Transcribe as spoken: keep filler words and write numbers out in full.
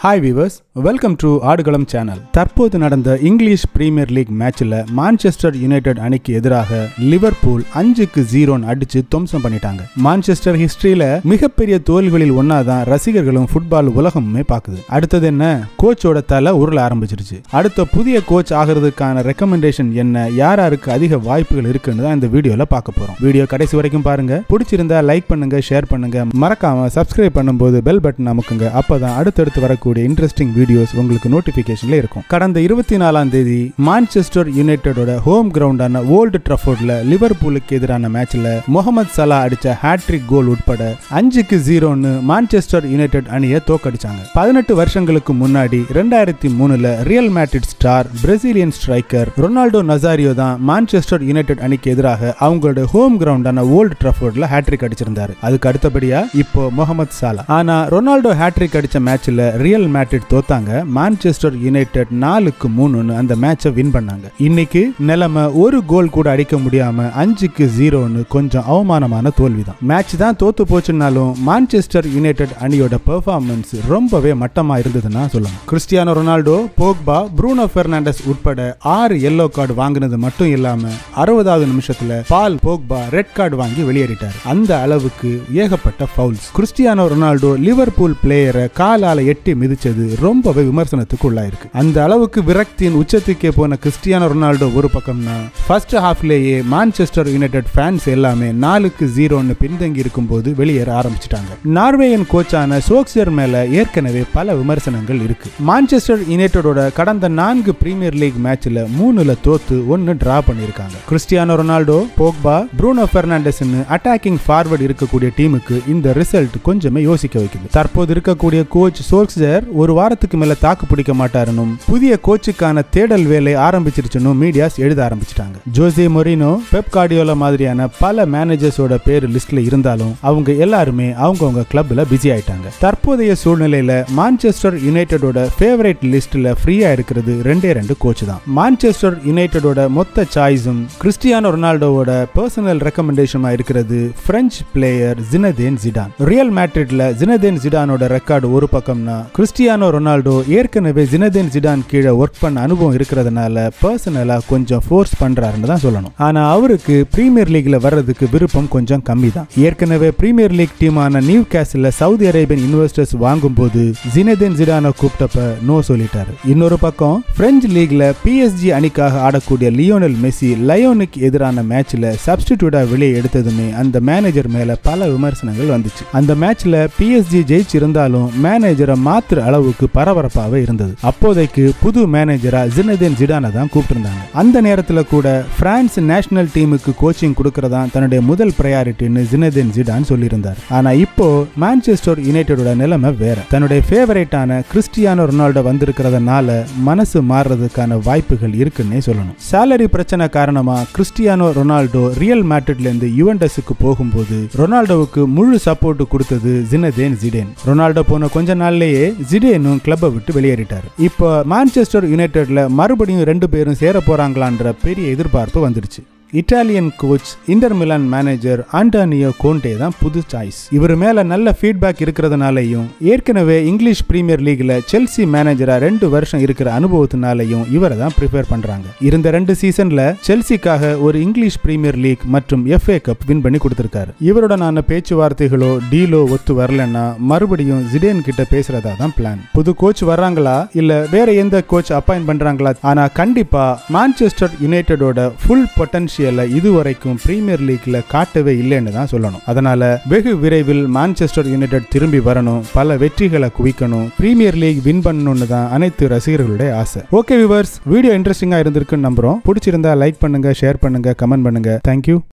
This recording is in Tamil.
Hi viewers, welcome to ஆடுகளம் சேனல். தற்போது நடந்த இங்கிலீஷ் பிரீமியர் லீக் மேட்ச்ல மான்செஸ்டர் யுனைடெட் அணிக்கு எதிராக லிவர்பூல் அஞ்சுக்கு ஜீரோ அடிச்சு துவம்சம் பண்ணிட்டாங்க. மான்செஸ்டர் ஹிஸ்டரியில மிகப்பெரிய தோல்விகளில் ஒன்னாதான் ரசிகர்களும் ஃபுட்பால் உலகமுமே பாக்குது. அடுத்தது என்ன, கோச்சோட தலை உருள ஆரம்பிச்சிருச்சு. அடுத்த புதிய கோச் ஆகிறதுக்கான ரெக்கமெண்டேஷன் என்ன, யாராருக்கு அதிக வாய்ப்புகள் இருக்குன்னு தான் இந்த வீடியோல பார்க்க போறோம். வீடியோ கடைசி வரைக்கும் பாருங்க. பிடிச்சிருந்தா லைக் பண்ணுங்க, ஷேர் பண்ணுங்க, மறக்காம சப்ஸ்கிரைப் பண்ணும்போது பெல் பட்டன் அமுக்குங்க. அப்பதான் அடுத்தடுத்து வரக்கூடிய இன்ட்ரெஸ்டிங் வீடியோஸ் உங்களுக்கு நோட்டிபிகேஷன்ல இருக்கும். கடந்த இருபத்தி நாலாம் தேதி மான்செஸ்டர் யுனைடெடோட ஹோம் கிரவுண்டான ஓல்ட் ட்ரஃபோர்ட்ல லிவர்பூலுக்கு எதிரான மேட்ச்ல முகமது சலா அடிச்ச ஹேட்ரிக் கோல் உட்பட அஞ்சுக்கு ஜீரோன்னு மான்செஸ்டர் யுனைடெட் அணியை தோக்கடிச்சாங்க. பதினெட்டு வருஷங்களுக்கு முன்னாடி ரெண்டாயிரத்தி மூணுல Real Madrid star Brazilian striker Ronaldo Nazario தான் மான்செஸ்டர் யுனைடெட் அணிக்கு எதிராக அவங்களோட ஹோம் கிரவுண்டான ஓல்ட் ட்ரஃபோர்ட்ல ஹேட்ரிக் அடிச்சிருந்தாரு. அதுக்கு அடுத்தபடியா இப்போ முகமது சலா. ஆனா ரொனால்டோ ஹேட்ரிக் அடிச்ச மேட்ச்ல ரியல் மேட்ரிட் தோத்தாங்க. மான்செஸ்டர் யுனைடெட் நாலுக்கு மூணுன்னு அந்த மேட்சை வின் பண்ணாங்க. இன்னைக்கு நிலைமை ஒரு கோல் கூட அடிக்க முடியாம அஞ்சுக்கு ஜீரோன்னு கொஞ்சம் அவமானமான தோல்விதான். மேட்ச் தான் தோத்து போச்சுனாலும் மான்செஸ்டர் யுனைடெட் அணியோட பெர்ஃபார்மன்ஸ் ரொம்பவே மட்டமா இருந்ததுன்னா சொல்லணும். Cristiano Ronaldo, Pogba, Bruno Fernandes உட்பட ஆறு எல்லோ கார்டு வாங்கினது மட்டும் இல்லாம அறுபதாவது நிமிஷத்துல பால் போக்பா ரெட் கார்டு வாங்கி வெளியேறிட்டார். அந்த அளவுக்கு ஏகப்பட்ட ஃபவுல்ஸ். கிறிஸ்டியானோ ரொனால்டோ லிவர்பூல் பிளேயரை காலால எட்டி மிதிச்சது ரொம்பவே விமர்சனத்துக்கு உள்ளாயிருக்கு. அந்த அளவுக்கு விரக்தியின் உச்சத்துக்கே போன கிறிஸ்டியானோ ரொனால்டோ ஒரு பக்கம்னா ஃபர்ஸ்ட் ஹாஃப்லேயே மான்செஸ்டர் யுனைடெட் ஃபேன்ஸ் எல்லாமே நாலுக்கு ஜீரோன்னு பின்தங்கி இருக்கும் போது வெளியேற ஆரம்பிச்சிட்டாங்க. நார்வேயன் கோச்சான சோக்சியர் மேல ஏற்கனவே பல விமர்சனங்கள் இருக்கு. மான்செஸ்டர் யுனைடெடோட கடந்த நான்கு பிரீமியர் லீக் மேட்ச்ல மூணுல தோத்து ஒன்னு டிரா பண்ணிருக்காங்க. Cristiano Ronaldo, Pogba, Bruno Fernandes attacking forward இருக்கக்கூடிய டீமுக்கு இந்த ரிசல்ட் கொஞ்சமே யோசிக்க வைக்குது. தற்போது இருக்கக்கூடிய கோச் சோல்ஸ்ஜர் ஒரு வாரத்துக்கு மேல தாக்கு பிடிக்க மாட்டாருன்னும் புதிய கோச்சுக்கான தேடல் வேலை ஆரம்பிச்சிருச்சுன்னு மீடியாஸ் எழுத ஆரம்பிச்சிட்டாங்க. ஜோசே மொரினோ, பெப் கார்டியோலா மாதிரியான பல மேனேஜர்ஸோட பேர் லிஸ்ட்ல இருந்தாலும் அவங்க எல்லாருமே அவங்கவங்க கிளப்ல பிஸி ஆயிட்டாங்க. தற்போதைய சூழ்நிலையில மான்செஸ்டர் யுனைடெடோட ஃபேவரட் லிஸ்ட்ல ஃப்ரீயா இருக்கிறது ரெண்டே ரெண்டு கோச் தான். மான்செஸ்டர் யுனைடெடோட மொத்த சாய்ஸும் கிறிஸ்டியானோ ரொனால்டோவோட பர்சனல் ரெக்கமெண்டேஷனா இருக்கிறது French player Zinedine Zidane. Real மேட்ரிட்ல ஜினதேன் ஜிடானோட ரெக்கார்டு ஒரு பக்கம்னா கிறிஸ்டியானோ ரொனால்டோ ஏற்கனவே ஜினதேன் ஜிடான் கீழே ஒர்க் பண்ண அனுபவம் இருக்கிறதுனால பர்சனலா கொஞ்சம் ஃபோர்ஸ் பண்றாருன்னு தான் சொல்லணும். ஆனா அவருக்கு பிரீமியர் லீக்ல வர்றதுக்கு விருப்பம் கொஞ்சம் கம்மி தான். ஏற்கனவே பிரீமியர் லீக் டீமான நியூ கேஸ்ல சவுதி அரேபியன் இன்வெஸ்டர்ஸ் வாங்கும் போது ஜினதேன் ஜிடானை கூப்பிட்டப்ப நோ சொல்லிட்டாரு. இன்னொரு பக்கம் பிரெஞ்சு லீக்ல பிஎஸ்ஜி அணிக்காக ஆடக்கூடிய லியோனல் மெஸ்ஸி லயோனுக்கு எதிரான மேட்ச்ல சப்ஸ்டிடியூட்டா வெளியே எடுத்ததுமே அந்த மேனேஜர் மேல பல விமர்சனங்கள் வந்துச்சு. அந்த மேட்ச்ல பிஎஸ்ஜி ஜெயிச்சிருந்தாலும் மேனேஜரை மாத்திர அளவுக்கு பரபரப்பாக இருந்தது. அப்போதைக்கு புது மேனேஜரா ஜினதேன் ஜிடானை தான் கூப்பிட்டிருந்தாங்க. அந்த நேரத்துல கூட பிரான்ஸ் நேஷனல் டீமுக்கு கோச்சிங் கொடுக்கறதா தன்னுடைய முதல் பிரையாரிட்டின்னு ஜினதேன் ஜிடான் சொல்லியிருந்தார். ஆனா இப்போ மான்செஸ்டர் யுனைடெடோட நிலைமை வேற. தன்னுடைய ஃபேவரட்டான கிறிஸ்டியானோ ரொனால்டோ வந்திருக்கிறதுனால மனசு மாறுறதுக்கான வாய்ப்புகள் இருக்குன்னே சொல்லணும். சாலரி பிரச்சனை காரணமா கிறிஸ்டியானோ ரொனால்டோ ரியல் மேட்ரிட்ல இருந்து யுவென்டஸுக்கு போகும்போது ரொனால்டோவுக்கு முழு சப்போர்ட் கொடுத்தது ஜினதேன் ஜிடேன். ரொனால்டோ போன கொஞ்ச நாள்லயே ஜிடேனும் கிளப்பை விட்டு வெளியேறிட்டார். இப்போ மான்செஸ்டர் யுனைடெட்ல மறுபடியும் ரெண்டு பேரும் சேர போறாங்களான்ற பெரிய எதிர்பார்ப்பு வந்துருச்சு. Italian coach Inter Milan manager Antonio Conte தான் புது சாய்ஸ். இவர் மேல நல்ல ஃபீட்பேக் இருக்கிறதுனாலையும் ஏற்கனவே இங்கிலீஷ் பிரீமியர் லீக்ல செல்சி மேனேஜரா ரெண்டு வருஷம் இருக்கிற அனுபவத்தினாலையும் இவரை தான் ப்ரிஃபர் பண்றாங்க. இருந்த ரெண்டு சீசன்ல செல்சிக்காக ஒரு இங்கிலீஷ் பிரீமியர் லீக் மற்றும் எஃப்ஏ கப் வின் பண்ணி கொடுத்திருக்காரு. இவருடனான பேச்சுவார்த்தைகளோ டீலோ ஒத்து வரலன்னா மறுபடியும் ஜிடேன் கிட்ட பேசுறதா தான் பிளான். புது கோச் வர்றாங்களா இல்ல வேற எந்த கோச் அப்பாயிண்ட் பண்றாங்களா? ஆனா கண்டிப்பா மான்செஸ்டர் யுனைடெடோட ஃபுல் பொட்டன்ஷியல் இதுவரைக்கும் பிரீமியர் லீக்ல காட்டவே இல்லைன்னு தான் சொல்லணும். அதனால வெகு விரைவில் மான்செஸ்டர் யுனைடெட் திரும்பி வரணும், பல வெற்றிகளை குவிக்கணும், பிரீமியர் லீக் வின் பண்ணணும்னு தான் அனைத்து ரசிகர்களுடைய ஆசை. ஓகே வியூவர்ஸ், வீடியோ இன்ட்ரெஸ்டிங்கா இருந்திருக்குன்னு நம்புறோம். பிடிச்சிருந்தா லைக் பண்ணுங்க, ஷேர் பண்ணுங்க, கமெண்ட் பண்ணுங்க. தேங்க்யூ.